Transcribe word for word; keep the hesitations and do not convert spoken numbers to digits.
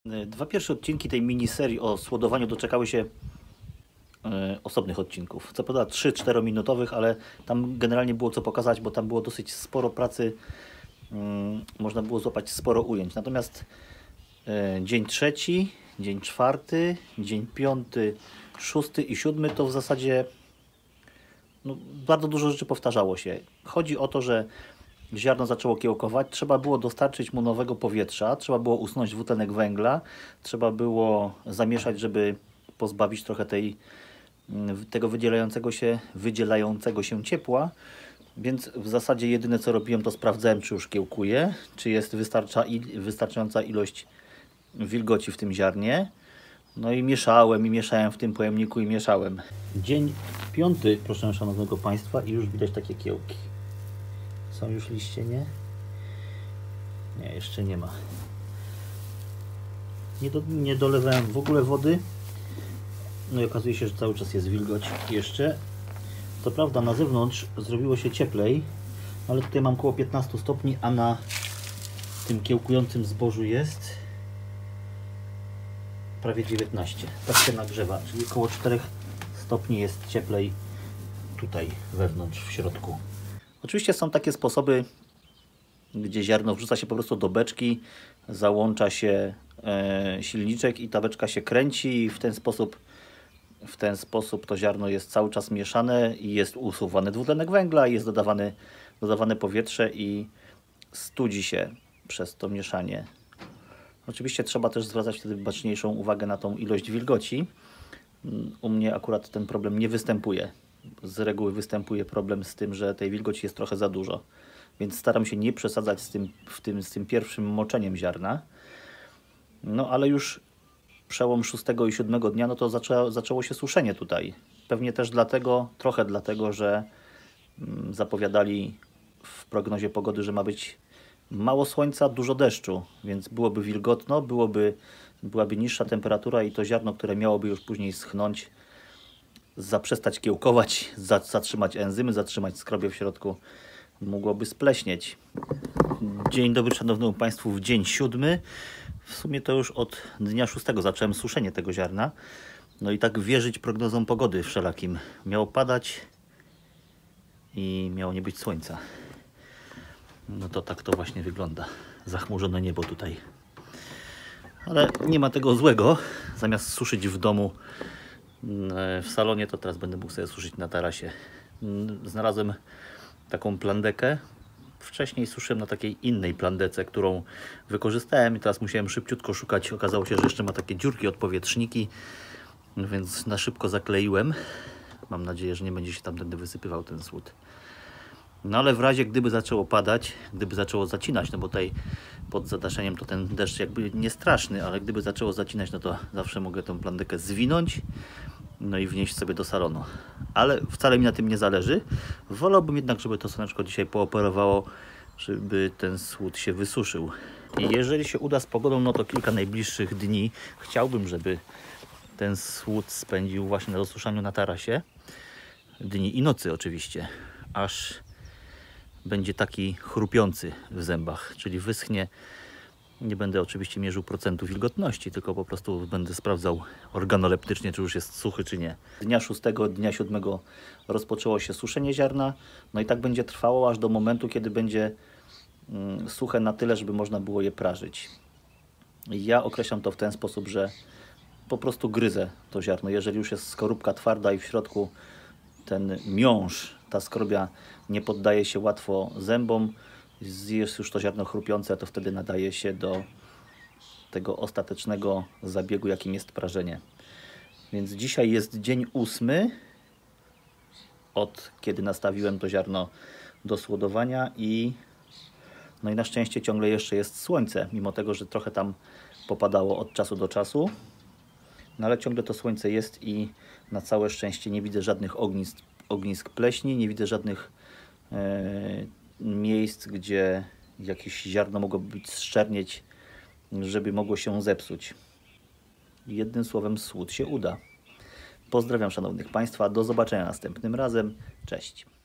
Dwa pierwsze odcinki tej miniserii o słodowaniu doczekały się e, osobnych odcinków. Co prawda trzy cztero minutowych, ale tam generalnie było co pokazać, bo tam było dosyć sporo pracy. Mm, można było złapać sporo ujęć. Natomiast e, dzień trzeci, dzień czwarty, dzień piąty, szósty i siódmy to w zasadzie no, bardzo dużo rzeczy powtarzało się. Chodzi o to, że ziarno zaczęło kiełkować, trzeba było dostarczyć mu nowego powietrza, trzeba było usunąć dwutlenek węgla, trzeba było zamieszać, żeby pozbawić trochę tej, tego wydzielającego się, wydzielającego się ciepła. Więc w zasadzie jedyne co robiłem, to sprawdzałem, czy już kiełkuje, czy jest wystarcza, wystarczająca ilość wilgoci w tym ziarnie. No i mieszałem, i mieszałem w tym pojemniku, i mieszałem. Dzień piąty, proszę szanownego Państwa, i już widać takie kiełki. Są już liście, nie? Nie, jeszcze nie ma. Nie, do, nie dolewałem w ogóle wody. No i okazuje się, że cały czas jest wilgoć jeszcze. Co prawda na zewnątrz zrobiło się cieplej, ale tutaj mam około piętnaście stopni, a na tym kiełkującym zbożu jest prawie dziewiętnaście. Tak się nagrzewa, czyli około czterech stopni jest cieplej tutaj wewnątrz, w środku. Oczywiście są takie sposoby, gdzie ziarno wrzuca się po prostu do beczki, załącza się e, silniczek i ta beczka się kręci i w ten sposób w ten sposób to ziarno jest cały czas mieszane i jest usuwany dwutlenek węgla, jest dodawany, dodawane powietrze i studzi się przez to mieszanie. Oczywiście trzeba też zwracać wtedy baczniejszą uwagę na tą ilość wilgoci. U mnie akurat ten problem nie występuje. Z reguły występuje problem z tym, że tej wilgoci jest trochę za dużo. Więc staram się nie przesadzać z tym, w tym, z tym pierwszym moczeniem ziarna. No ale już przełom szóstego i siódmego dnia, no to zaczęło, zaczęło się suszenie tutaj. Pewnie też dlatego, trochę dlatego, że mm, zapowiadali w prognozie pogody, że ma być mało słońca, dużo deszczu, więc byłoby wilgotno, byłoby, byłaby niższa temperatura i to ziarno, które miałoby już później schnąć, zaprzestać kiełkować, zatrzymać enzymy, zatrzymać skrobię w środku, mogłoby spleśnieć. Dzień dobry szanownemu Państwu w dzień siódmy. W sumie to już od dnia szóstego zacząłem suszenie tego ziarna. No i tak wierzyć prognozom pogody wszelakim. Miało padać i miało nie być słońca. No to tak to właśnie wygląda. Zachmurzone niebo tutaj. Ale nie ma tego złego. Zamiast suszyć w domu, w salonie, to teraz będę mógł sobie suszyć na tarasie. Znalazłem taką plandekę. Wcześniej suszyłem na takiej innej plandece, którą wykorzystałem i teraz musiałem szybciutko szukać. Okazało się, że jeszcze ma takie dziurki od powietrzniki, więc na szybko zakleiłem. Mam nadzieję, że nie będzie się tamtędy wysypywał ten słód. No ale w razie gdyby zaczęło padać, gdyby zaczęło zacinać, no bo tutaj pod zadaszeniem to ten deszcz jakby nie straszny, ale gdyby zaczęło zacinać, no to zawsze mogę tą plandekę zwinąć, no i wnieść sobie do salonu. Ale wcale mi na tym nie zależy. Wolałbym jednak, żeby to słoneczko dzisiaj pooperowało, żeby ten słód się wysuszył. I jeżeli się uda z pogodą, no to kilka najbliższych dni chciałbym, żeby ten słód spędził właśnie na dosuszaniu na tarasie. Dni i nocy oczywiście, aż będzie taki chrupiący w zębach, czyli wyschnie. Nie będę oczywiście mierzył procentu wilgotności, tylko po prostu będę sprawdzał organoleptycznie, czy już jest suchy, czy nie. Dnia szóstego, dnia siódmego rozpoczęło się suszenie ziarna, no i tak będzie trwało aż do momentu, kiedy będzie mm, suche na tyle, żeby można było je prażyć. Ja określam to w ten sposób, że po prostu gryzę to ziarno. Jeżeli już jest skorupka twarda i w środku ten miąższ, ta skorobia nie poddaje się łatwo zębom, jest już to ziarno chrupiące, to wtedy nadaje się do tego ostatecznego zabiegu, jakim jest prażenie. Więc dzisiaj jest dzień ósmy, od kiedy nastawiłem to ziarno do słodowania i no i na szczęście ciągle jeszcze jest słońce, mimo tego, że trochę tam popadało od czasu do czasu. No ale ciągle to słońce jest i na całe szczęście nie widzę żadnych ognisk, ognisk pleśni, nie widzę żadnych e, miejsc, gdzie jakieś ziarno mogłoby być zczernieć, żeby mogło się zepsuć. Jednym słowem, słód się uda. Pozdrawiam szanownych Państwa, do zobaczenia następnym razem. Cześć.